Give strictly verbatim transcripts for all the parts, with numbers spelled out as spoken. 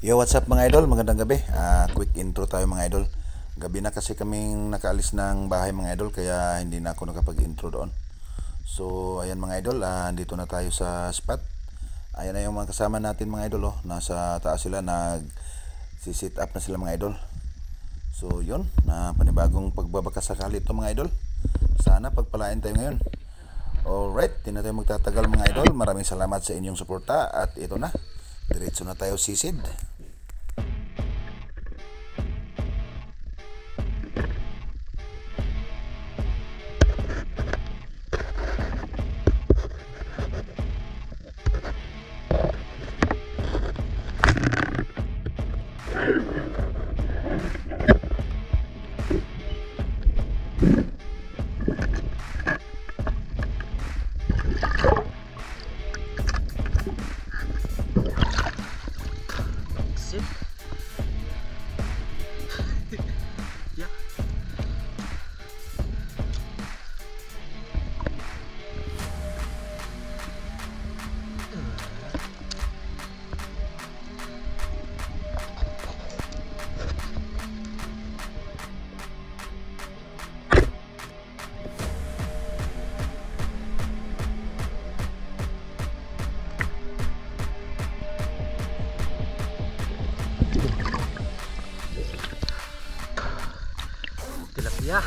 Yo, what's up mga idol? Magandang gabi. Ah, quick intro tayo mga idol. Gabi na kasi kaming nakaalis ng bahay mga idol, kaya hindi na ako nakapag-intro doon. So, ayan mga idol, ah, dito na tayo sa spot. Ayan na yung mga kasama natin mga idol, oh. Nasa taas sila, nag-sit up na sila mga idol. So, yun, na panibagong pagbabaka sakali ito mga idol. Sana pagpalain tayo ngayon. Alright, di na tayo magtatagal mga idol. Maraming salamat sa inyong suporta at ito na. Diretso na tayo sisid. Sit. Yeah. Tilapia.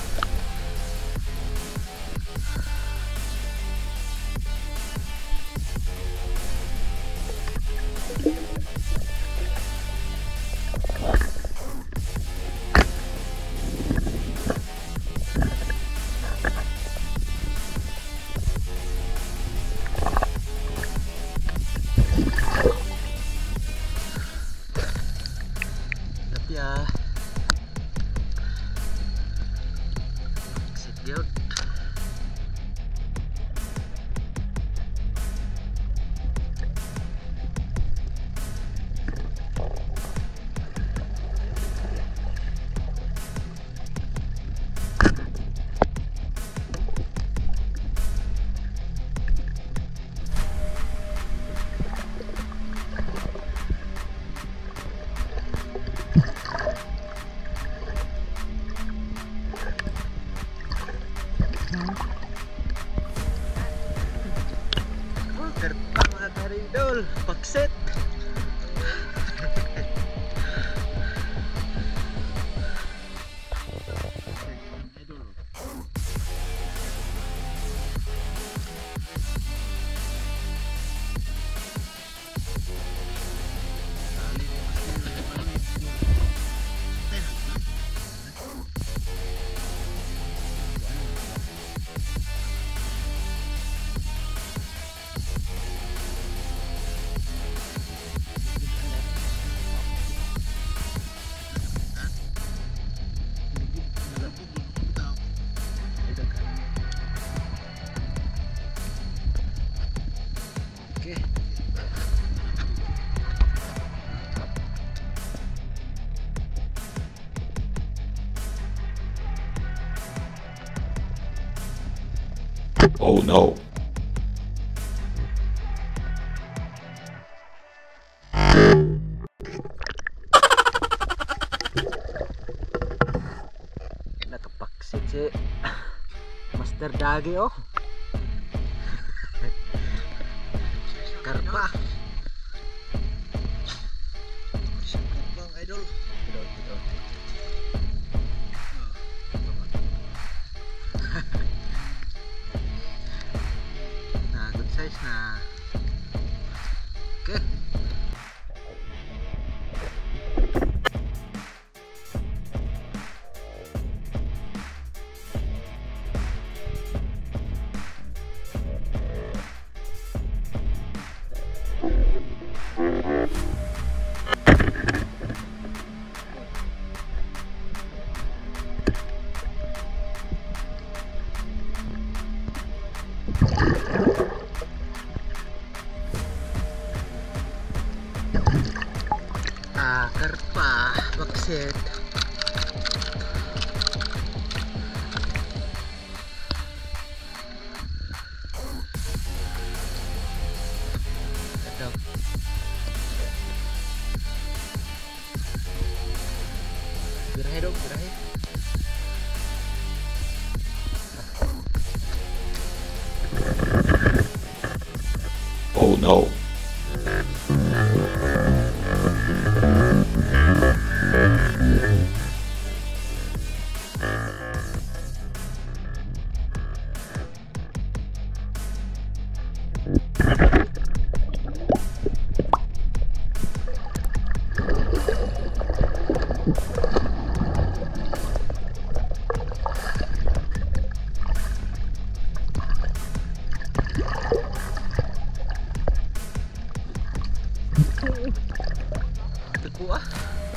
Tilapia. Yun. Terbang mga karindol, pakset. Okay. Oh no. Nakapaksit si Master Dagi, oh. Karpa. Bang idol. Idol, idol. Nah, good size na. Okay. Ah, karpa, baksit. Ito. Oh no. Teku ah.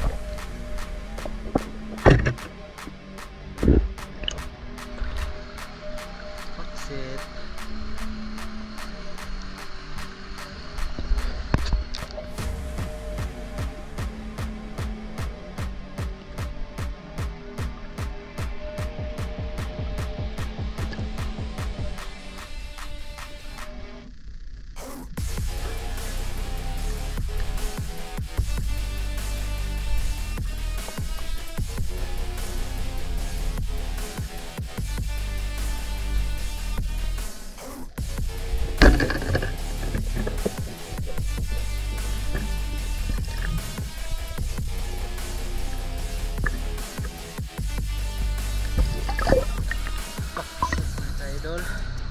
Paksit. Idol.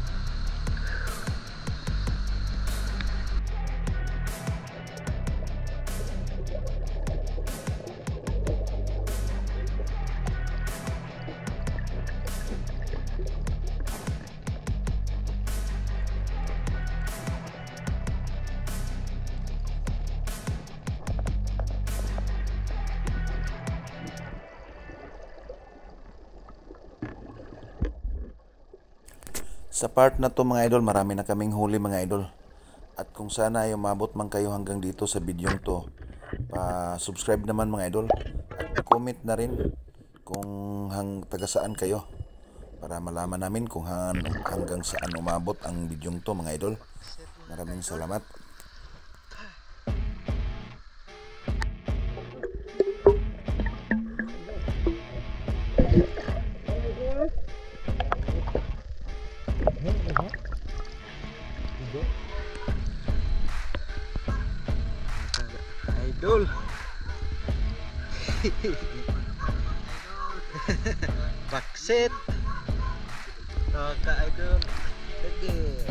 Sa part na to mga idol, marami na kaming huli mga idol. At kung sana ay umabot man kayo hanggang dito sa bidyong to, pa-subscribe naman mga idol. At comment na rin kung hang taga saan kayo, para malaman namin kung hang, hanggang saan umabot ang bidyong to mga idol. Maraming salamat. Idol. Paksit. Ka idol. Sige.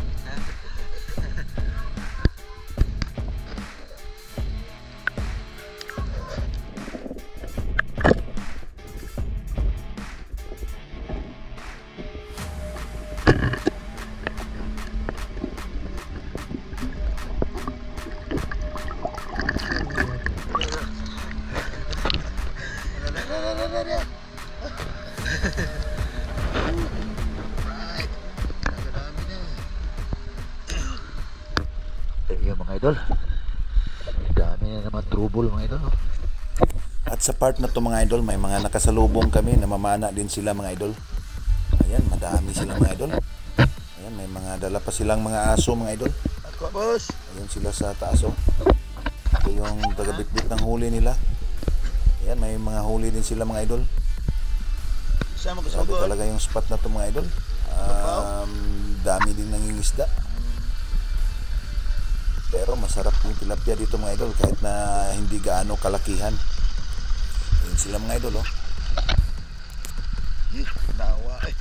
Eh, mga idol. Dami na naman trouble mga idol. Oh. At sa part na to mga idol, may mga nakasalubong kami, namamana din sila mga idol. Ayan, madami sila mga idol. Ayan, may mga dala pa silang mga aso mga idol. Ako boss. Ayan sila sa taas oh. Ito yung taga-bitbit ng huli nila. Ayan, may mga huli din sila mga idol. Sama ko Sabi talaga yung spot na to mga idol. Um, dami din nangingisda. Pero masarap yung tilapia dito mga idol, kahit na hindi gaano kalakihan. Ayan sila mga idol oh. Nawa eh.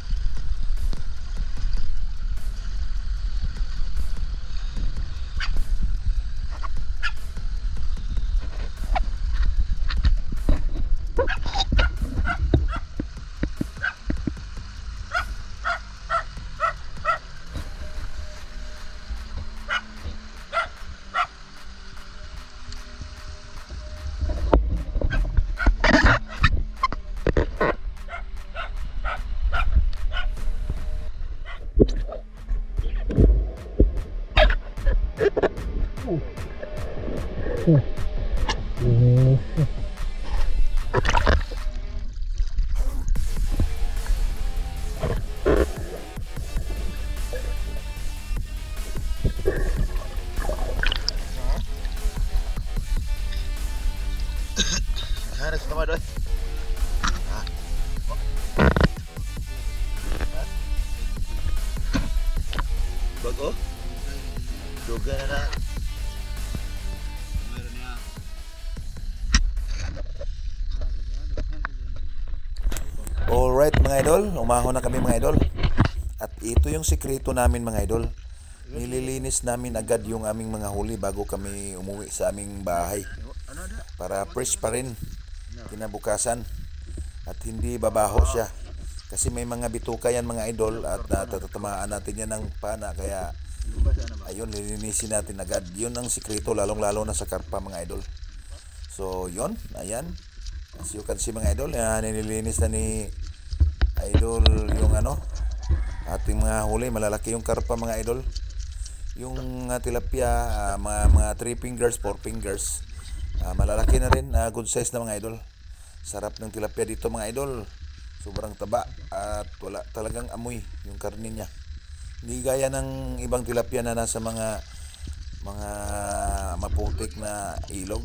idol, umahon na kami mga idol. At ito yung sikreto namin mga idol. Nililinis namin agad yung aming mga huli bago kami umuwi sa aming bahay. Para fresh pa rin kinabukasan. At hindi babaho siya. Kasi may mga bituka yan mga idol at natatamaan natin yan ng pana. Kaya ayun, nilinisin natin agad. Yun ang sikreto lalong lalo na sa karpa mga idol. So yun, ayan. As you can see mga idol, uh, nililinis na ni idol yung ano, ating mga huli. Malalaki yung karpa mga idol. Yung uh, tilapia, uh, mga, mga three fingers, four fingers, uh, malalaki na rin, uh, good size na mga idol. Sarap ng tilapia dito mga idol. Sobrang taba at wala talagang amoy yung karne niya. Hindi gaya ng ibang tilapia na nasa mga mga maputik na ilog.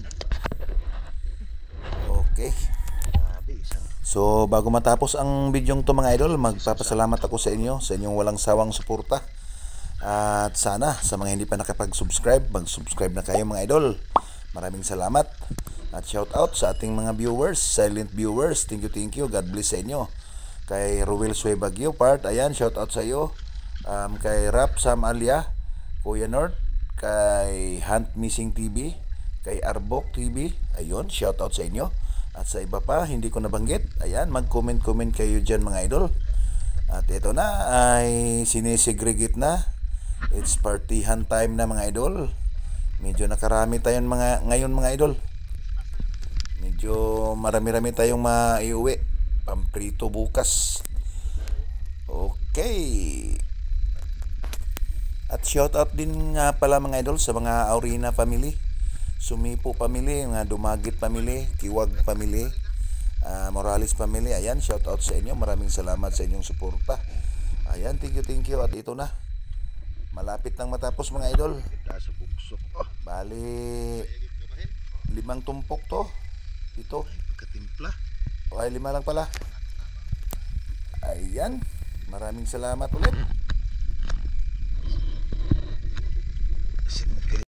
Okay. So bago matapos ang bidyong to mga idol, magpapasalamat ako sa inyo, sa inyong walang sawang suporta. At sana sa mga hindi pa nakapag-subscribe, mag-subscribe na kayo mga idol. Maraming salamat. At shout out sa ating mga viewers, silent viewers. Thank you, thank you. God bless sa inyo. Kay Ruel Suey Bagyo Part, ayan, shout out sa iyo. Um, kay Rap Sam Alia, Kuya North, kay Hunt Missing T V, kay Arbok T V, ayun, shout out sa inyo. At sa iba pa, hindi ko nabanggit, ayan, mag-comment-comment kayo dyan mga idol. At ito na, ay sinisegregate na. It's partihan time na mga idol. Medyo nakarami tayong mga, ngayon mga idol. Medyo marami-rami tayong maiuwi. Pamprito bukas. Okay. At shout out din nga pala mga idol sa mga Aurina family, Sumipo family, mga Dumagit family, Kiwag family, uh, Morales family. Ayan, shout out sa inyo. Maraming salamat sa inyong suporta. Ayan, thank you, thank you. At ito na, malapit nang matapos mga idol. Bali, limang tumpok to. Ito. Katimpla. O ay, lima lang pala. Ayan, maraming salamat ulit.